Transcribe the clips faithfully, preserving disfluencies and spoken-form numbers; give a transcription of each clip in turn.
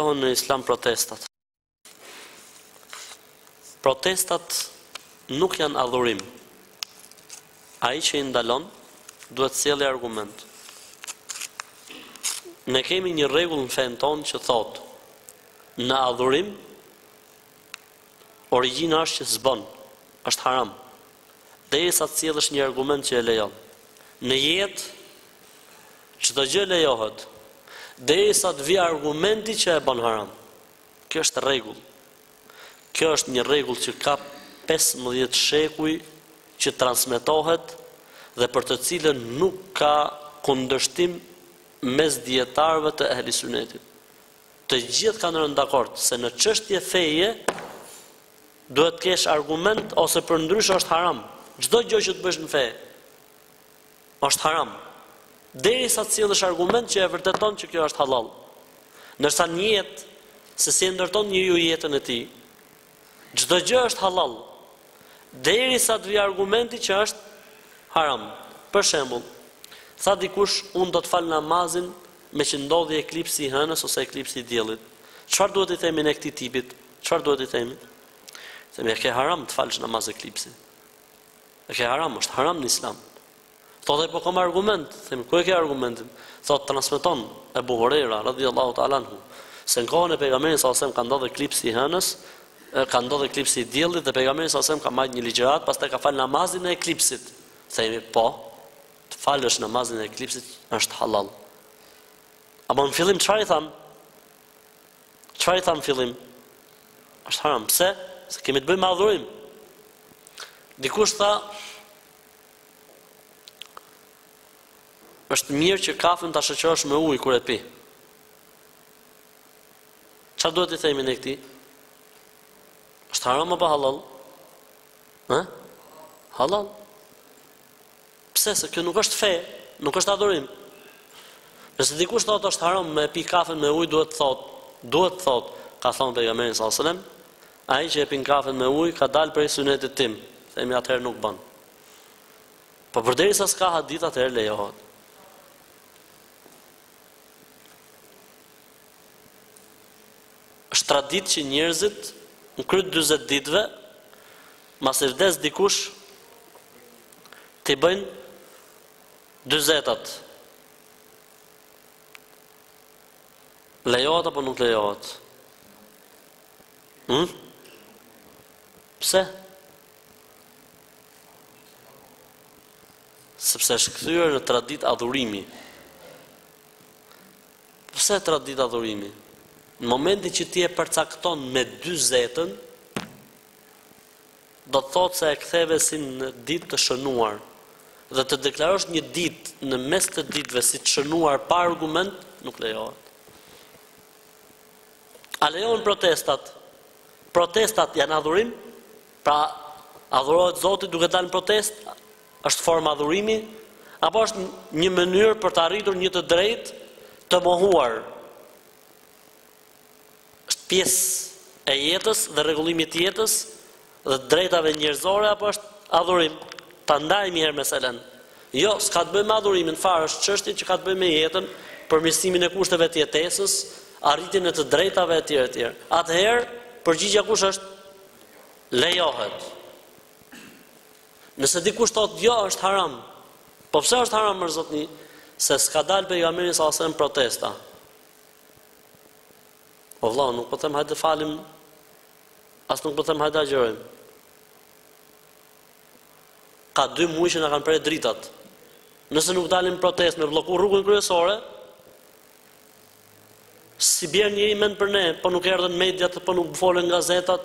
ndalohen në islam protestat. Protestat nuk janë adhurim. Ai që i ndalon duhet sjellë argument. Ne kemi një rregull në fen tonë që thotë, në adhurim origjina është që s'bën, është haram. Derisa të sjellësh një argument që e lejon. Në jetë çdo gjë lejohet, derisa të vijë argumenti që e bën haram. Kjo është rregull. Kjo është një rregull që ka pesëmbëdhjetë shekuj që transmetohet dhe për të cilën nuk ka kundërshtim mes dietarëve të ehli sunetit. Të gjithë kanë rënë dakord se në çështje feje duhet të kesh argument ose përndryshe është haram. Çdo gjë që të bësh në fe është haram. Derisa të sjellësh argument që e vërteton që kjo është halal. Ndërsa në jetë, se si e ndërton njeriu jetën e tij, çdo gjë është halal. Derisa të vijë argumenti që është haram. Për shembull, tha dikush, unë do të fal namazin me që ndodhi eklipsi i hënës ose eklipsi i diellit. Çfarë duhet i themi ne këtij tipit? Çfarë duhet i themi? Themi, e ke haram të falësh namaz eklipsi. E ke haram, është haram në islam. Thotë, po kam argument. Themi, ku e ke argumentin? Thotë, transmeton Ebu Huraira radhiyallahu ta'ala anhu, se në kohën e pejgamberit sallallahu alajhi wasallam ka ndodhur eklipsi i hënës, ka ndodhur eklipsi i diellit dhe pejgamberi sallallahu alajhi wasallam ka marrë një ligjërat, pastaj ka fal namazin e eklipsit. Themi, po, të falësh namazin e eklipsit është halal. Apo në fillim çfarë i tham? Çfarë i tham në fillim? Është haram. Pse? Se kemi të bëjmë me adhurim. Dikush tha, është mirë që kafën ta shoqërosh me ujë kur e pi. Çfarë duhet i themi ne këtij? Është haram apo halal? Ë? Halal. Pse? Se kjo nuk është fe, nuk është adhurim. Nëse dikush thotë është haram me pi kafen me ujë, duhet thotë, duhet thotë, ka thonë pejgamberi sallallahu alajhi wasallam, ai që e pin kafen me ujë ka dalë prej sunetit tim. Themi atëherë nuk bën. Po përderisa s'ka hadith atëherë lejohet. Është traditë që njerëzit në kryt dyzet ditëve, mas e vdes dikush, t'i bëjnë dyzetat. Lejohet apo nuk lejohet? Hm? Pse? Sepse është kthyer në traditë adhurimi. Pse traditë adhurimi? Në momentin që ti e përcakton me dyzetën, do të thotë se e ktheve si në ditë të shënuar. Dhe të deklarosh një ditë në mes të ditëve si të shënuar pa argument, nuk lejohet. A lejohen protestat? Protestat janë adhurim? Pra, adhurohet Zoti duke dalë në protest? Është formë adhurimi? Apo është një mënyrë për të arritur një të drejtë të mohuar? Është pjesë e jetës dhe rregullimit të jetës dhe drejtave njerëzore, apo është adhurim? Ta ndajmë herë meselen. Jo, s'ka të bëjë me adhurimin fare, është çështje që ka të bëjë me jetën, përmirësimin e kushteve të jetesës, arritjen e të drejtave e tjera e tjera. Atëherë, përgjigjja kush është? Lejohet. Nëse dikush thotë jo, është haram. Po pse është haram, mër zotni? Se s'ka dalë pejgamberi sallallahu alajhi wasallam protesta. O vëlla, nuk po them hajde falim, as nuk po them hajde agjërojmë. Ka dy muaj që na kanë prerë dritat. Nëse nuk dalim protestë me blloku rrugën kryesore, si bjerë njëri mend për ne, po nuk erdhen mediat, po nuk folen gazetat,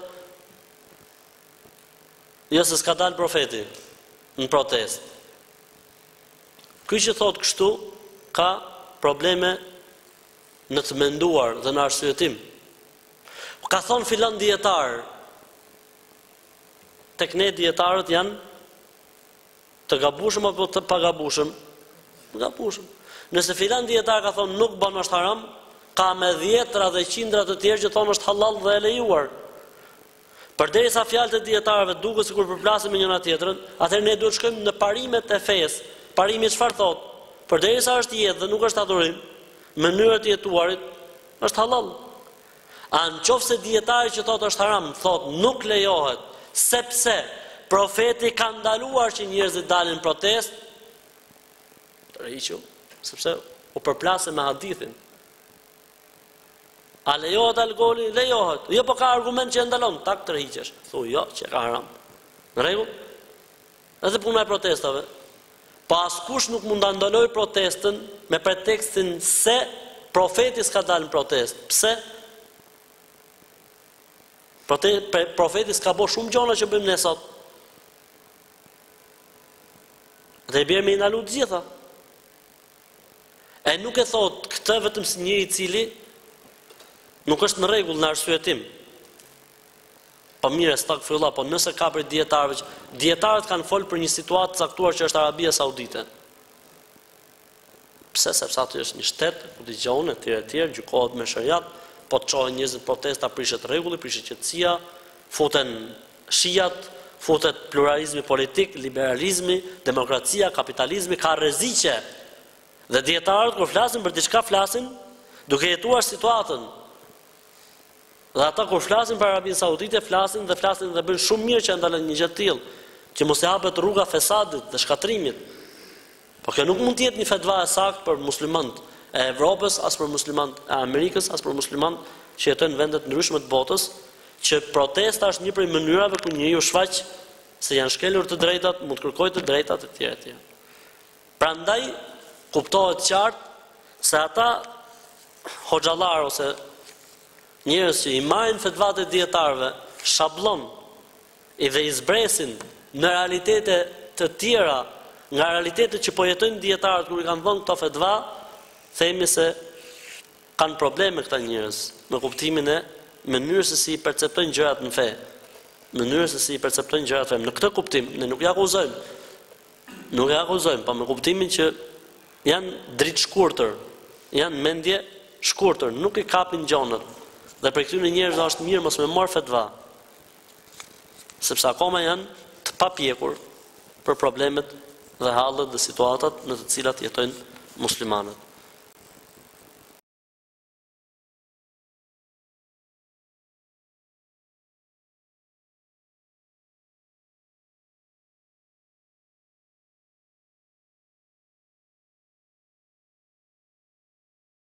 jo se s'ka dalë profeti në protestë. Ky që thotë kështu, ka probleme në të menduar dhe në arsyetim. Ka thonë filan dietar, tek ne dietarët janë të gabushëm apo të pagabushëm? Të gabushëm. Nëse filan dietar ka thonë nuk bën është haram, ka me dhjetra dhe qindra të tjerë që thonë është halal dhe e lejuar. Përderisa fjalët e dietarëve duket sikur përplasin me njëra tjetrën, atëherë ne duhet shkojmë në parimet e fesë. Parimi çfarë thotë? Përderisa është jetë dhe nuk është adhurim, mënyra e jetuarit është halal. A në qoftë se dietari që thotë është haram, thotë nuk lejohet, sepse profeti ka ndaluar që njerëzit dalin protest, tërhiqu, sepse u përplasë me hadithin. A lejohet alkooli? Lejohet. Jo, po ka argument që e ndalon, tak tërhiqesh. Thu, jo, që ka haram. Në rregull? Edhe puna e protestave. Po askush nuk mund ta ndaloj protestën me pretekstin se profeti s'ka dalë në protest. Pse? Profeti s'ka bërë shumë gjëra që bëjmë ne sot. Dhe i bjerë me i ndalu të gjitha. E nuk e thot këtë vetëm si njëri i cili nuk është në rregull në arsyetim. Po mirë, stakfirullah, po nëse ka për dietarëve, dietarët kanë folë për një situatë caktuar që është Arabia Saudite. Pse? Sepse aty është një shtet ku dëgjon e tjerë e tjerë, gjykohet me shariat, po të çohen njerëzit protesta, prishet rregulli, prishet qetësia, futen shijat, futet pluralizmi politik, liberalizmi, demokracia, kapitalizmi, ka rreziqe. Dhe dietarët kur flasin për diçka flasin duke jetuar situatën. Dhe ata kur flasin për Arabinë Saudite, flasin dhe flasin dhe bëjnë shumë mirë që ndalen një gjë të tillë, që mos i hapet rruga fesadit dhe shkatrimit. Po kjo nuk mund të jetë një fatva e saktë për muslimanët e Evropës, as për muslimanët e Amerikës, as për muslimanët që jetojnë në vende të ndryshme të botës, që protesta është një prej mënyrave ku njeriu shfaq se janë shkelur të drejtat, mund të kërkojë të drejtat e tjera të tjera. Prandaj kuptohet qartë se ata hoxhallar ose njerëz që i marrin fatvat e dietarëve shablon i dhe i zbresin në realitete të tjera nga realitetet që po jetojnë dietarët kur i kanë dhënë këto fatva, themi se kanë probleme këta njerëz në kuptimin e mënyrës se si i perceptojnë gjërat në fe. Mënyrës se si i perceptojnë gjërat në fe. Në këtë kuptim ne nuk ja akuzojmë. Nuk ja akuzojmë, po me kuptimin që janë dritë shkurtër, janë mendje shkurtër, nuk i kapin gjonat. Dhe për këtyre njerëzve është mirë mos me marr fatva. Sepse akoma janë të papjekur për problemet dhe hallet dhe situatat në të cilat jetojnë muslimanët.